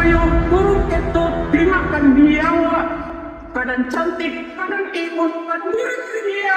Koyo burung ketut dimakan biawak, badan cantik, badan imut, badan dia.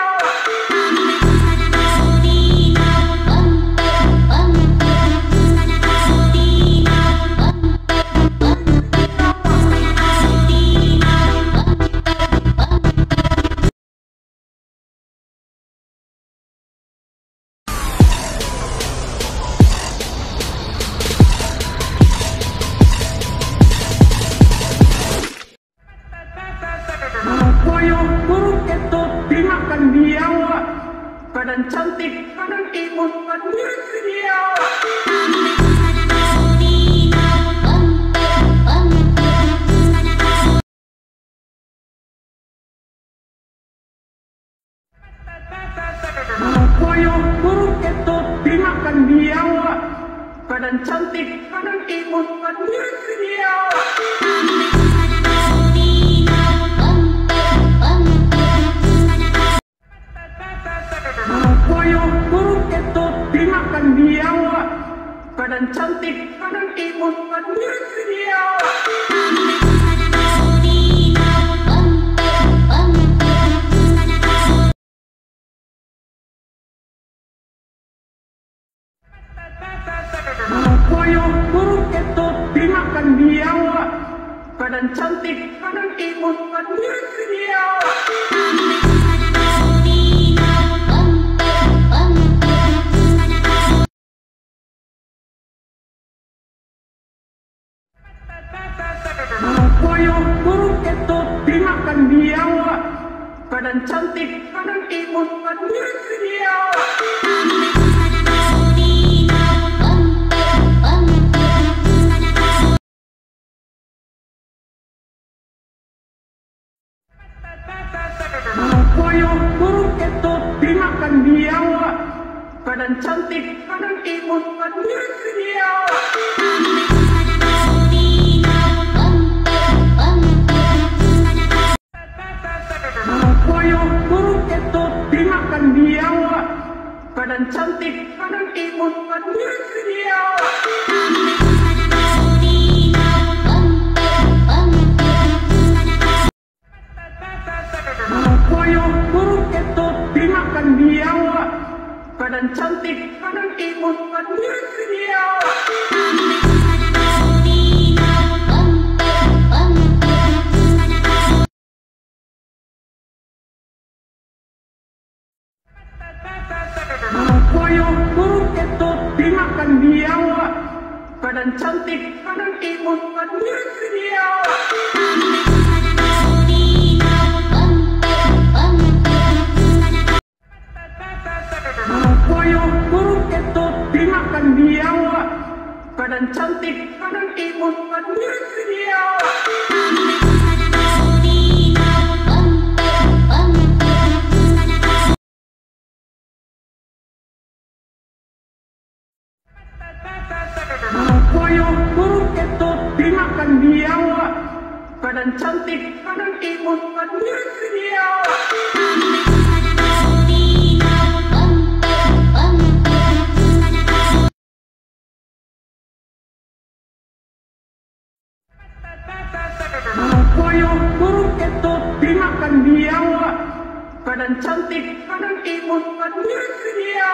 Koyo burung ketut dimakan biawak, badan cantik, badan imut, badan dia. Koyo burung ketut dimakan biawak, badan cantik, badan imut, badan dia. Koyo burung ketut dimakan biawak, badan cantik, badan imut, badan dia. Koyo burung ketut dimakan biawak, badan cantik, badan imut, badan dia. Koyo burung ketut dimakan biawak, badan cantik, badan imut, badan dia. Koyo burung ketut dimakan biawak, badan cantik, badan imut, badan dia. Koyo burung ketut dimakan biawak, badan cantik, badan imut, badan dia. Koyo burung ketut dimakan biawak, badan cantik, badan imut, badan dia. Koyo burung ketut dimakan biawak, badan cantik, badan imut, badan dia. Koyo burung ketut dimakan biawak, badan cantik, badan imut, badan dia. Koyo burung ketut dimakan biawak, badan cantik, badan imut, badan dia. Koyo burung ketut dimakan biawak, badan cantik, badan imut, badan dia.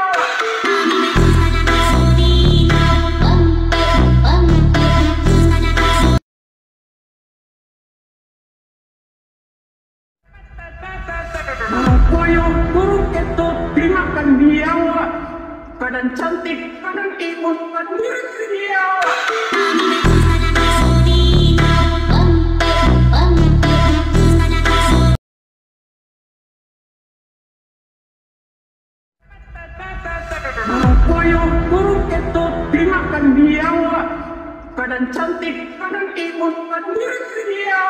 Koyo burung ketut dimakan biawak, badan cantik, badan imut, badan dia. Koyo burung ketut dimakan biawak, badan cantik, badan imut, badan dia.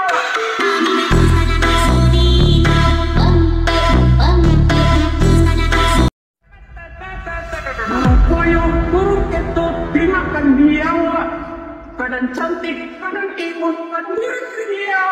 Koyo burung ketut dimakan biawak, badan cantik, badan imut, badan dia.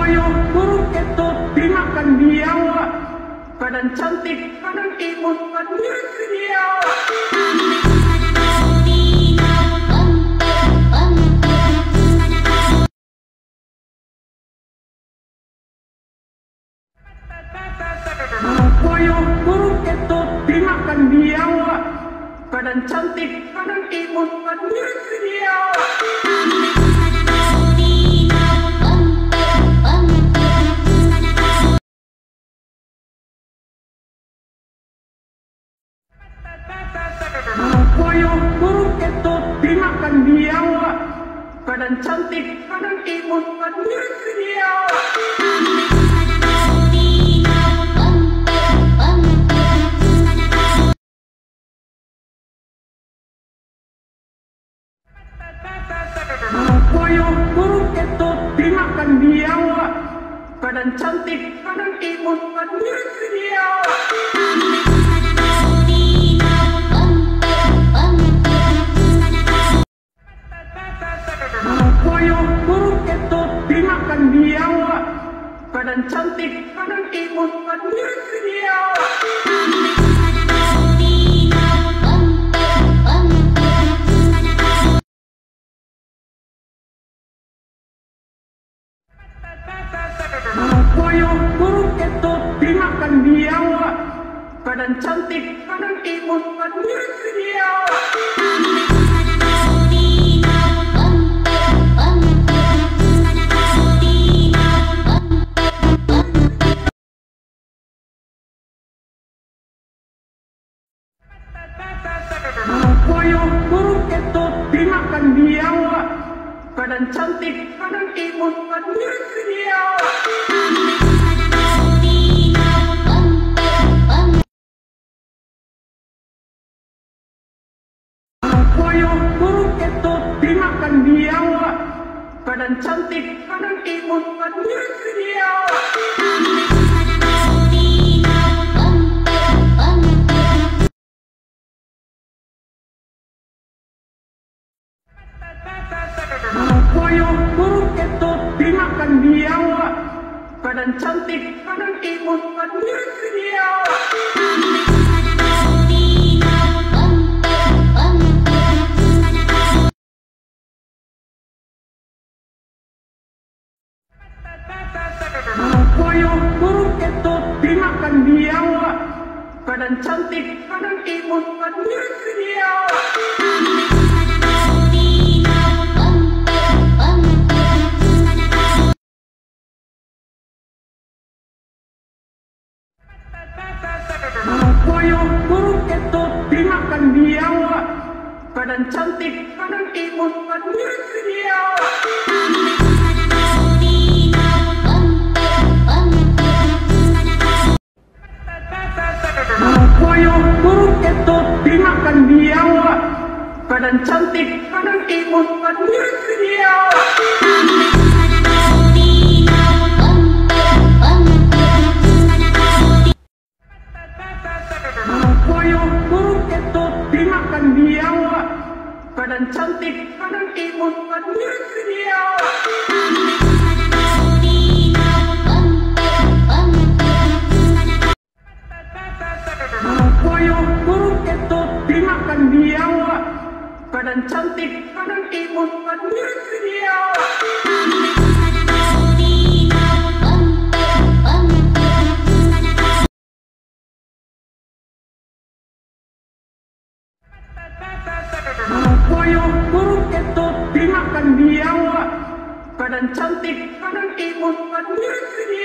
Koyo burung ketut dimakan biawak. Badan cantik, badan imut, badan dia. Koyo burung ketut dimakan biawak. Badan cantik, badan imut, badan dia. Koyo burung ketut dimakan biawak. Badan cantik, badan imut, badan dia. Koyo burung ketut dimakan biawak. Badan cantik, badan imut, badan dia. Koyo burung ketut dimakan biawak. Badan cantik, badan imut, badan dia. Koyo burung ketut dimakan biawak. Badan cantik, badan imut, badan dia. Koyo burung ketut dimakan biawak. Badan cantik, badan imut, badan dia. Koyo burung ketut dimakan biawak. Badan cantik, badan imut, badan dia. Koyo burung ketut dimakan biawak. Badan cantik, badan imut, badan dia. Koyo burung ketut dimakan biawak. Badan cantik, badan imut, badan dia. Koyo burung ketut dimakan biawak. Badan cantik, badan imut, badan dia. Koyo burung ketut dimakan biawak. Badan cantik, badan imut, badan dia. Koyo burung ketut dimakan biawak. Badan cantik, badan imut, badan dia. Koyo burung ketut dimakan biawak. Badan cantik, badan imut, badan dia. Koyo burung ketut dimakan biawak. Badan cantik, badan imut, badan dia.